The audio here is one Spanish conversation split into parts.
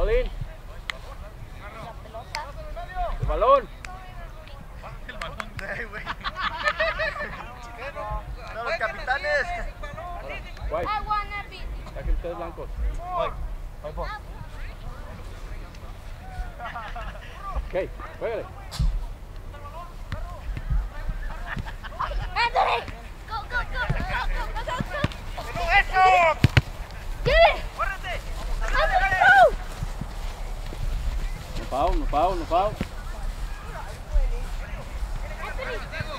Godín. El balón. El balón de güey. Son los capitanes. Guay. Saquen ustedes blancos. Ok, juégale. Anthony! Go, go, go! Go, go, go, go, go! ¡Eso! Get it! ¡Córrete! Anthony, go! No foul, no foul, no foul. Anthony!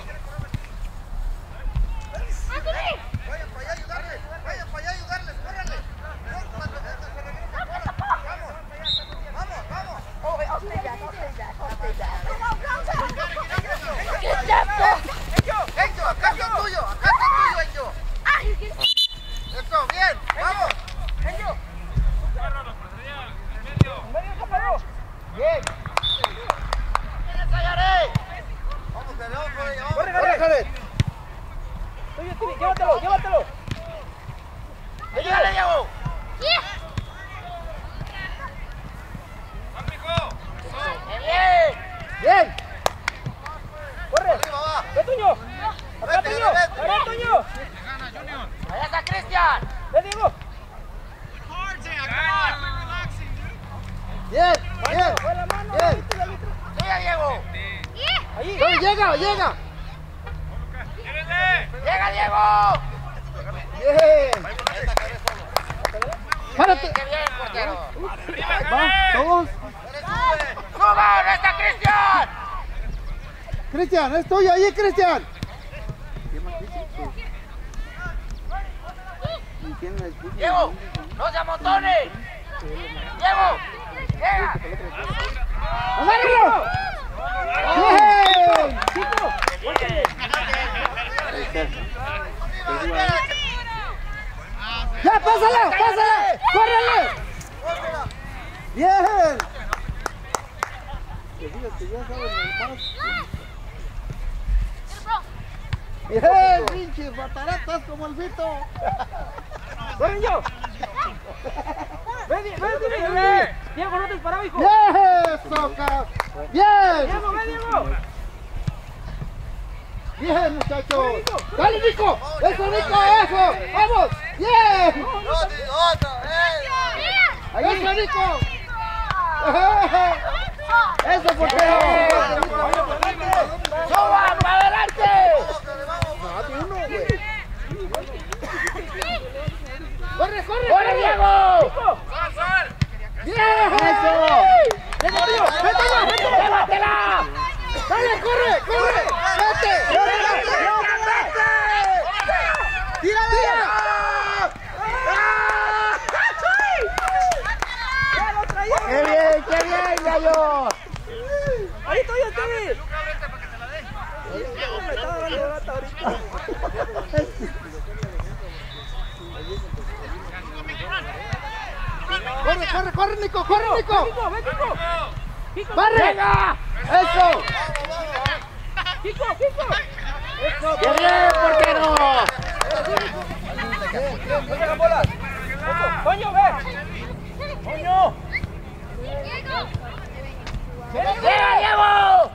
Anthony! Vayan para allá a ayudarles, córranle. Vamos. Oh, wait, I'll stay back. Go, go, go! Get that ball! Enzo, acá es tuyo, Enzo. Ah, you can... Eso, bien, vamos. Enzo! Bien. Vamos, Corre. Llévatelo. Ayúdale, Diego. Yeah! Bien. Corre. Arriba va. Ve, Toño. Acá, Vete, Toño. vete. Acá, Toño. Allá está Cristian. Ve, Diego. Bien. Fue la mano. Bien. ¿Viste la letra? Sigue, Diego. Yeah! Ahí. Llega. Llega, Diego. Bien. Párate. Qué bien, portero. Va, todos. ¡Suba! ¡No está Cristian! Cristian, es tuyo ahí, Cristian. Diego, no se amontones. Diego, llega. ¡Agárralo! ¡Bien! ¡Chico! ¡Ya, pásala! ¡Córrele! ¡Bien! ¡Bien, pinches bataratas como el Vito! ¡Ven yo! ¡Ven! ¡Diego, no te disparaba, hijo! ¡Eso, cabrón! ¡Bien! ¡Diego, ven, Diego! ¡Bien, muchachos! ¡Dale, Nico! ¡Eso, Nico! ¡Eso! ¡Vamos! ¡Bien! Otra vez. ¡Ahí está, Nico! ¡Eso, portero! ¡Suba, para adelante! ¡Corre! ¡Corre, Diego! ¡Bien! ¡Eso! ¡Vete! ¡Llévatela! ¡Dale, corre! ¡Vete! ¡Tira! ¡Qué bien, gallo! ¡Ahí estoy, Stevie! Me estaba dando lata ahorita. ¡Corre, Nico! ¡Corre, Nico! ¡Barre! ¡Venga! ¡Eso! ¡Kiko! ¡Eso! ¡Qué bien, portero! ¡Oye, la bola! ¡Toño, ve! ¡Toño! ¡Llega, Diego!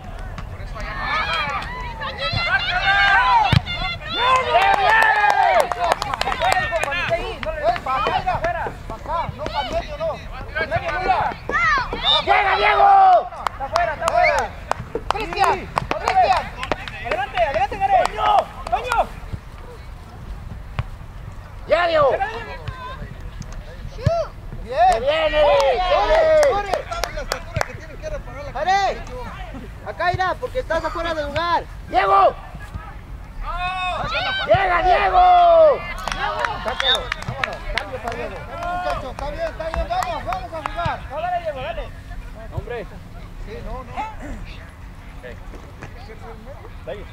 ¡Llega, Diego! ¡Está afuera! ¡Cristian! ¡Adelante, Gare! ¡Toño! ¡Llega, Diego! ¡Bien! ¡Bien, ¡Corre! ¡Jare! Acá irá, porque estás afuera del lugar. ¡Diego! ¡Llega, Diego! Sáquelo. Vámonos. Cambio para Diego. Muchachos, está bien, vamos a jugar. No, dale, Diego, dale. Hombre. Sí, no. Dale.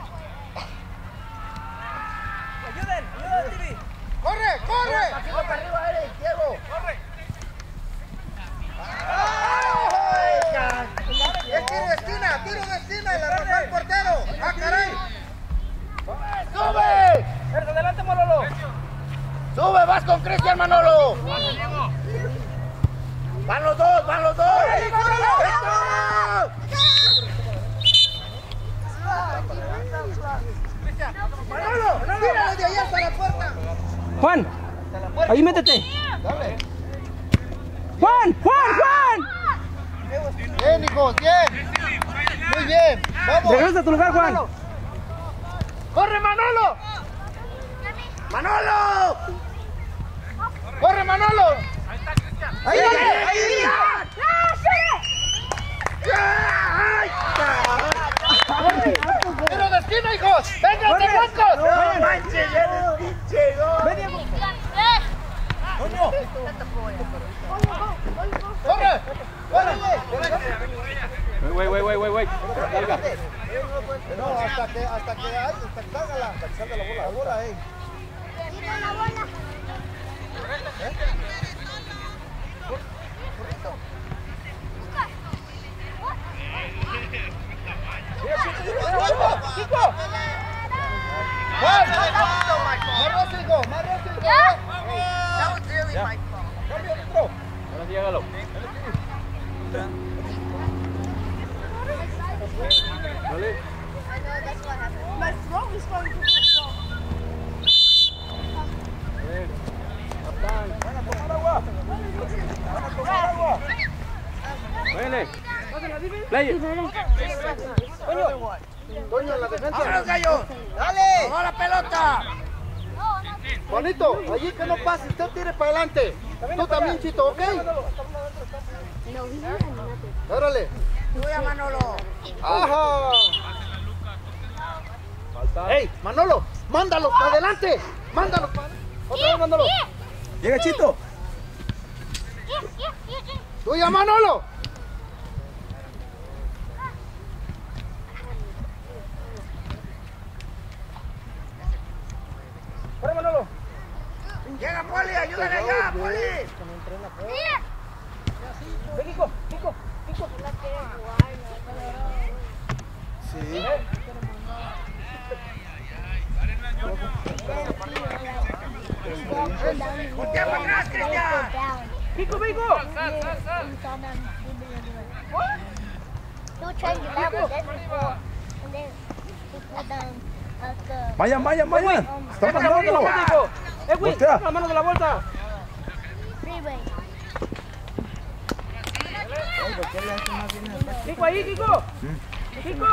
Ayuden, Stevie. ¡Corre! Aquí para arriba, Eric, Diego. ¡Corre! ¡Es tiro de esquina! ¡Y la arrojó el portero! ¡Ah, caray! ¡Sube! ¡Adelante, Manolo! ¡Sube! ¡Vas con Cristian, Manolo! ¡Van los dos! ¡Van los dos! ¡Manolo! ¡Tíralo de allá hasta la puerta! Juan, ahí métete. Juan. Bien, hijos, bien. Muy bien, vamos. Regresa a tu lugar, Juan. ¡Corre, Manolo! ¡Manolo! ¡Corre, Manolo! ¡Ahí, ahí! ¡Tiro de esquina, hijos! ¡Vengan, de blancos! ¡No manches, eres pinche! ¡Coño! ¡Corre! ¡Córrele! Güey. Salga. No, hasta que salga la bola, Tira la bola. ¡Chico! ¡Juan! ¡Más rápido! That was really my fault. ¡Cambio dentro! Ahora sí, hágalo. Dale. I know that's what happened. My throat is going to ¡Van a tomar agua! Véngale. Play it. ¡Toño en la defensa! ¡Vámonos, gallos! ¡Dale! ¡Toma la pelota! Juanito, allí que no pase, usted tire para adelante. Tú también, Chito, ¿ok? Órale. ¡Tuya, Manolo! ¡Ajá! Falta. ¡Ey, Manolo! ¡Mándalo para adelante! ¡Mándalo para adelante! ¡Otra vez, mándalo! Llega Chito. ¡Tuya, Manolo! ¡Corre, Manolo! ¡Llega, Poli! ¡Ayúdale allá, Poli! ¡Ven, Kiko! Sí. ¡Voltea para atrás, Cristian! ¡Kiko! He'll try to get out, but then before, and then he fell down at the Vayan. Está pasando. Voltea. ¡La mano de la vuelta! freeway. ¡Kiko ahí, Kiko! ¡Kiko!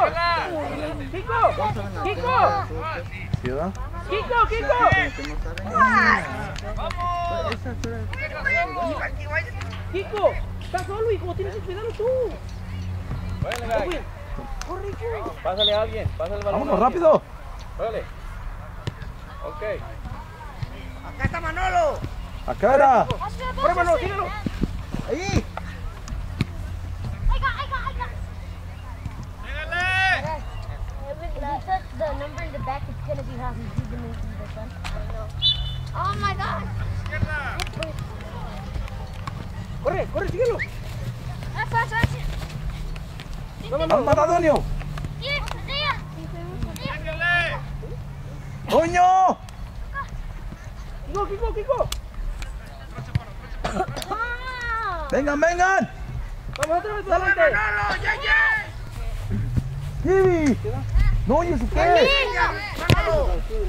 ¿Sí, verdad? ¡Kiko! ¡Estás solo, hijo! ¡Tienes que cuidarlo tú! Véngale, guys. ¡Corre, hijo! Pásale a alguien. Pásale el balón. Vámonos, a alguien. rápido. Pégale. Ok. ¡Acá está Manolo! Acá era. ¡Corre, Manolo! ¡Tíralo! Ahí. If you touch the number in the back, it's gonna be how he's the movie this one. I don't know. Oh my god! ¡Corre, síguelo! ¡Vamos, Antonio! ¡Coño! ¡Kiko! ¡Vengan! ¡Vamos otra vez adelante! ¡Manolo! ¡Ya! ¡Kiwi! ¡No, oye, su qué! ¡Manolo!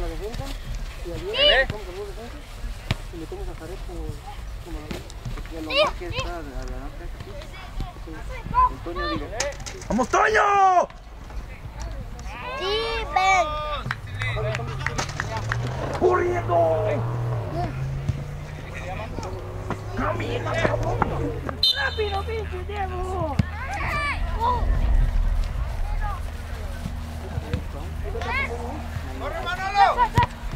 ¡Vamos, Toño! Steven! ¡Corriendo! ¡Rápido, pinche Diego! ¡Corre, Manolo!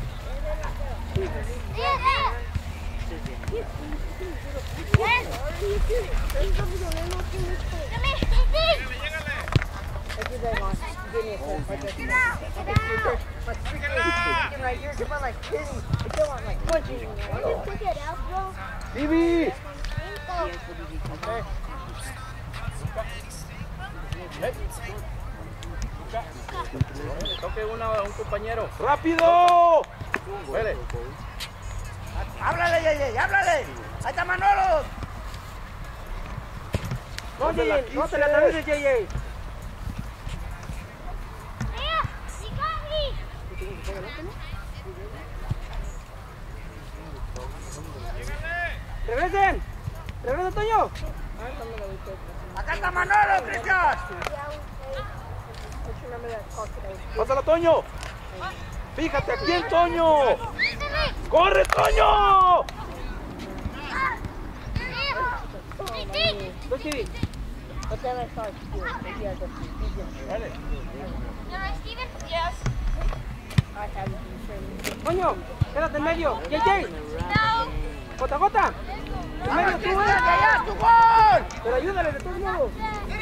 ¡Kiwi! Toque a un compañero. ¡Rápido! Vele. ¡Háblale, Yeye! ¡Háblale! ¡Ahí está Manolo! No, JJ, no te la atravieses, JJ. Regresen. Regresa, Toño. Acá está Manolo, Cristian. Pásala, Toño. Fíjate aquí el Toño. ¡Corre, Toño! Go, Stevie. But then I saw it too. Maybe I just Dale. Yes. I haven't been training. Toño, quédate en medio. JJ. No. Gota, gota. En medio tú, ¡Ya, tu gol! Pero ayúdale de todos modos.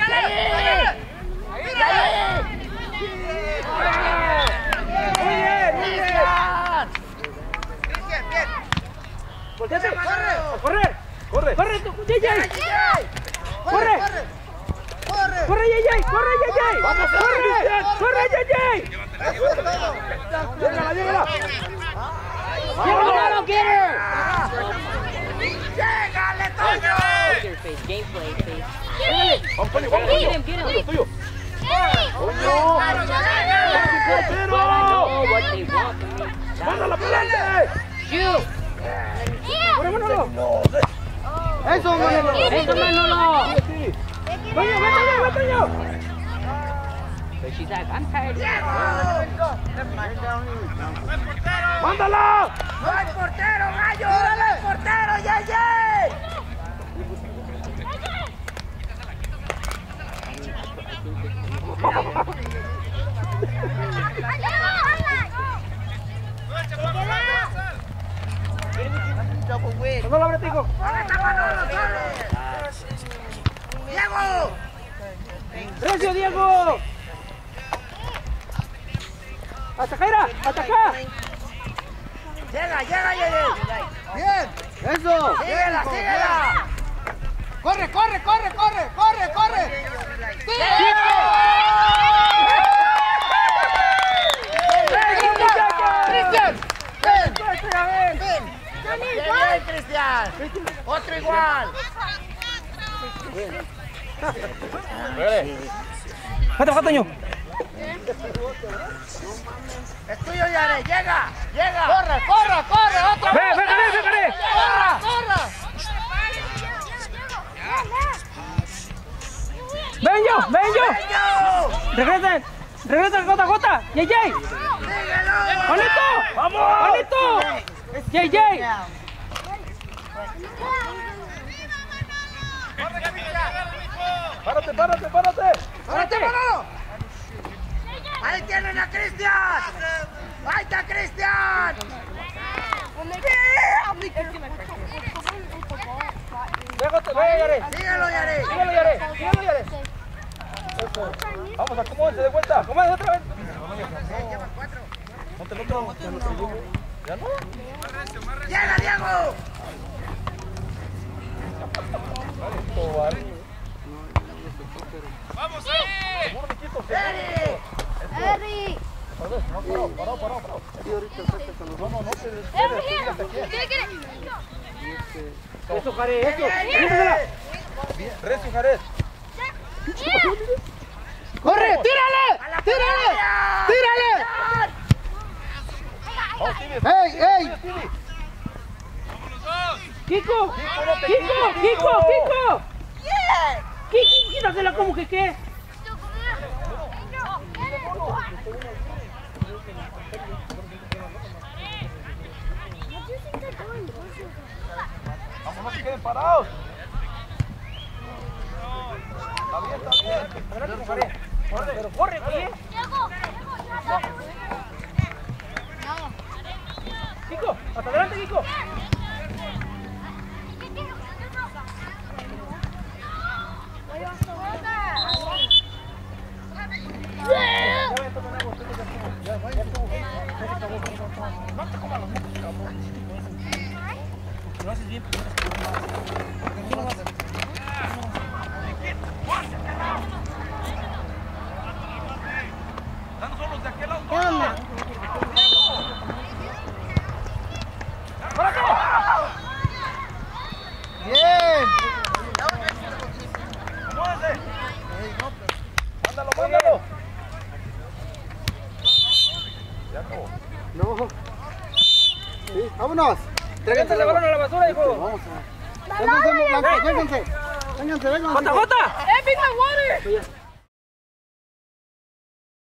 Muy bien, muy bien. Volteate. A correr. ¡Corre! Corre, tú, JJ. Corre. Corre, JJ. Corre, JJ. ¡Vamos, Corre. Corre, JJ. ¡Llégala, llégala! ¡No lo quiere! ¡Llégale, Toño! ¡Vamos, Toño, vamos, Toño! ¡Toño, tuyo! ¡Toño! ¡Portero! ¡Mándala para adelante! ¡Corre, Manolo! ¡Eso, Manolo! ¡Eso, Manolo! Sí, ¡Toño, va, Toño, va, Toño! ¡Mándala! ¡No hay portero, gallo! ¡No hay portero, Yeye! ¡No lo abre, Tico! ¿Dónde está Manolo? ¡Sale! ¡Diego! ¡Recio, Diego! ¡Hasta Jaira! ¡Hasta acá! ¡Llega, Yeye! ¡Bien! ¡Eso! ¡Síguela, síguela! ¡Corre, corre, corre, corre! ¡Corre, corre! ¡Cristian! ¡Ven! ¡Bien, Cristian! ¡Otro igual! Pégale. ¡Vete, baja, Toño! ¡Es tuyo, Yare! ¡Llega! ¡Llega! ¡Corre, corre, corre! ¡Otra ¡Ve, ve, ve, ve, ve! ¡Corra! ¡Ven yo! ¡Ven yo! ¡Yo! ¡Regresen! ¡Regresen, gota, gota! ¡JJ! ¡Síguelo! ¡Juanito! ¡Vamos! ¡Juanito! ¡JJ! ¡Párate, párate, párate! ¡Párate, Manolo! ¡Ahí tienen a Cristian! ¡Ahí está Cristian! ¡Ve, gota! ¡Ve, Yare! ¡Síguelo, Yare! ¡Síguelo, Yare! ¡Síguelo, Yare! Vamos, acomódense de vuelta. ¡Acomódate otra vez! Llevan 4. Ponte el otro. ¿Ya no? ¡Llega, Diego! ¡Eri! Eddie! Parado. Over here! Get it! ¡Eso, Jare! ¡Eso! ¡Bien, ¡Quítatela! Recio, Jared. ¡Corre! ¡A ¡Tírale! la ¡Tírale! playa! ¡Tírale! Vamos, Stevie. ¡Ey, ey! Stevie. ¡Kiko! no te ¡Kiko! quites, ¡Kiko! Kiko. ¡Kiko! ¡Quítasela como que qué! Vamos, no se queden parados. Está bien. Pero corre, güey. Kiko, hasta adelante, Kiko. Están solos de aquel lado. Bien. No. Sí, vámonos. Tráiganse el balón a la basura, hijo. Vamos a. Vénganse, vénganse. Vénganse, vénganse. ¡Jota, Jota! Hey, bring my water!